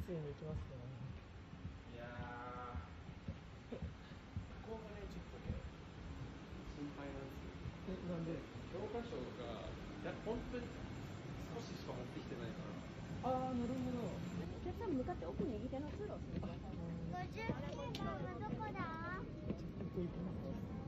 ついに行きますね。 いやー、ここがね、ちょっとね、心配なんですよ。 なんで？ 教科書が、本当に少ししか持ってきてないから。 ああ、なるほど。 お客さん向かって奥右手の通路を進んでください。 59番はどこだ？ ここ行きますね。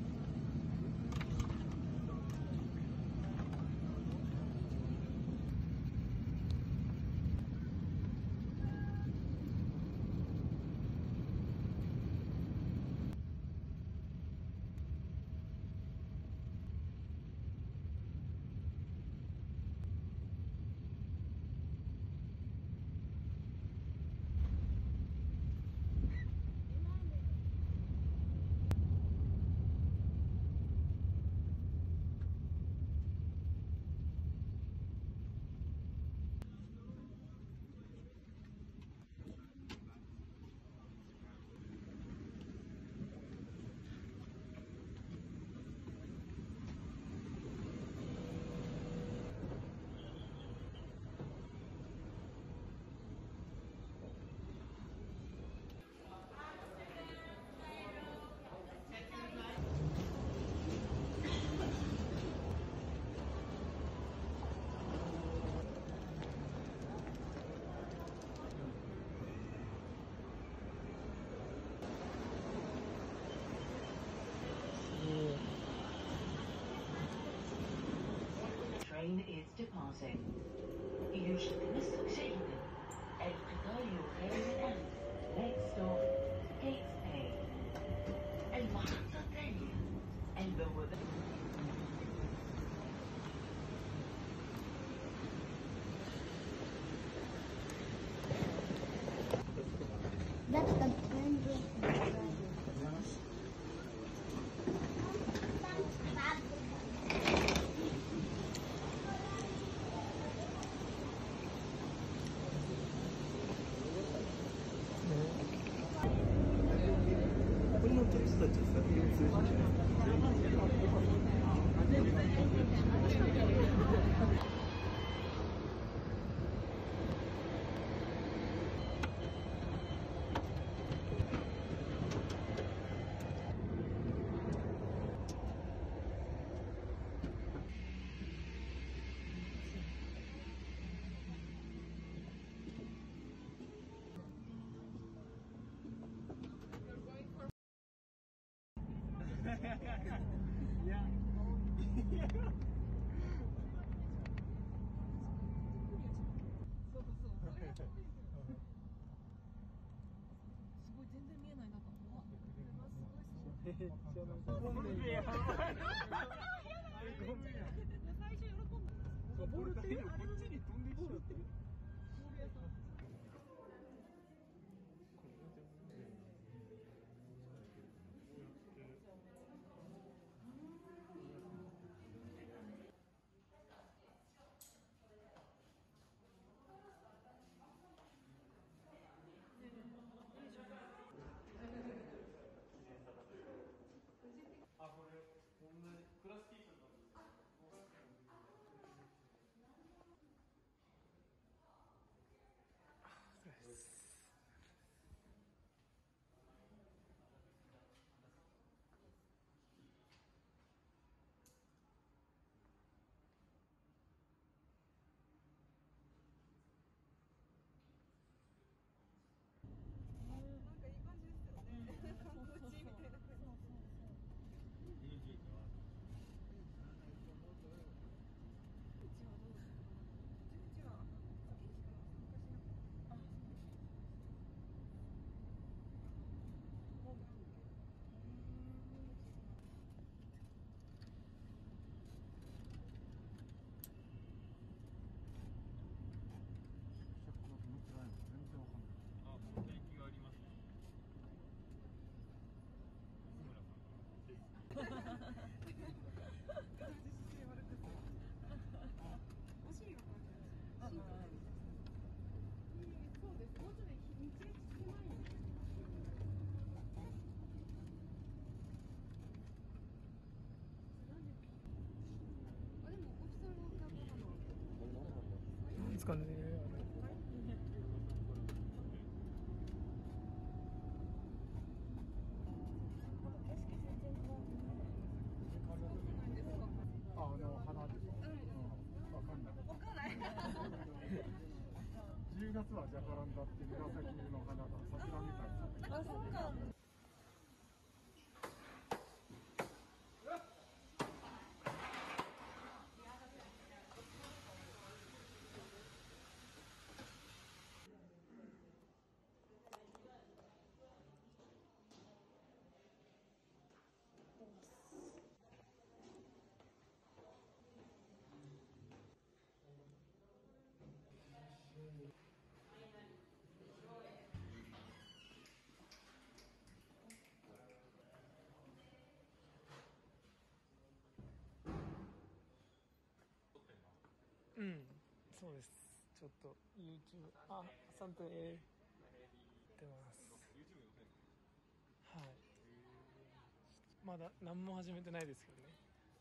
Train is departing. يشكل السكشيهن القطار يغادر الآن. Next stop, Gate A. المحطة الثانية البوابة. That's the dangerous driving. ボールってこっちに飛んできちゃって。 あ、これ、こんなクラス T シャツなんですか？ そうです。 なんかいい感じですよね。観光地みたいな感じ。うちはどうですか？うちは先しか参加しなかった。あ、もうあ、この電気がありますね。安村さんからです。 姿勢悪くて。お尻が感じます。そうです。もうちょっと道が狭いんです。あ、でもオフィスのキャンプなの。 なんですかね。 ジャカランダって紫色の花が桜みたいに咲いてる。 あ、そっか。 うん、そうです。ちょっと YouTube、3分やってます。はい。まだ何も始めてないですけどね。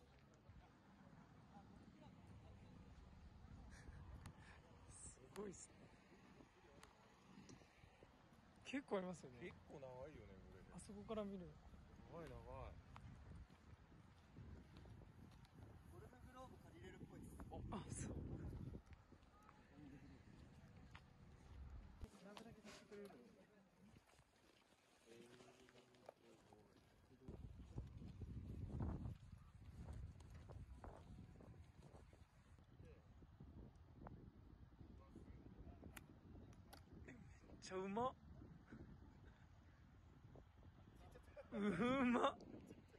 すごいっすね。結構ありますよね。 結構長いよね、これ。 あそこから見る。 長い長い。 ゴルフグローブ借りれるっぽいです。 あ、そう。 なんだけさせてくれるの？ めっちゃうまっ。うまっ。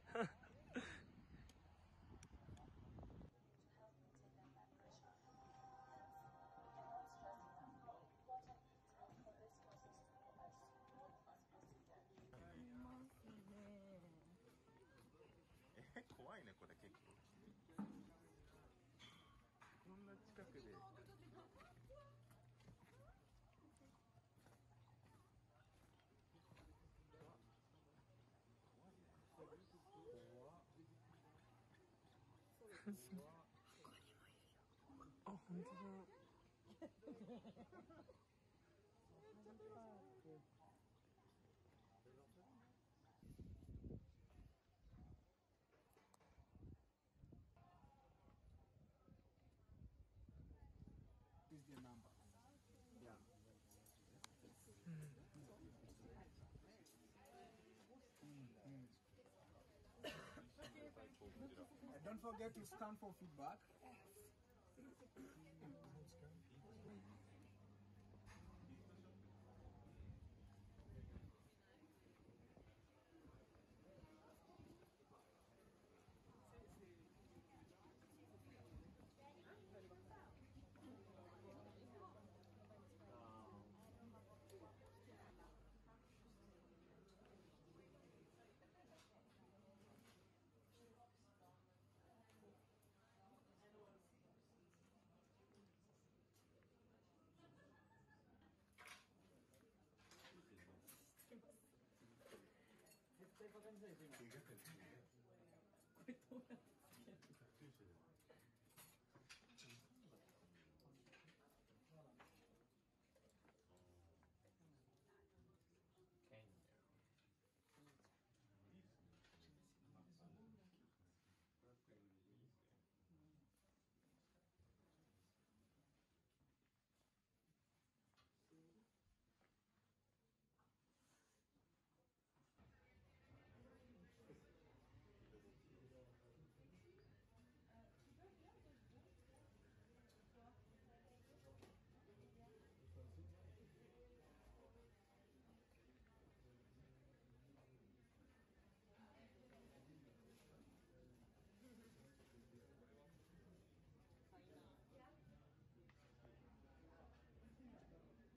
怖いね、これ結構。こんな近くで。 あ、本当だ。 Is their number? Yeah. And don't forget to scan for feedback.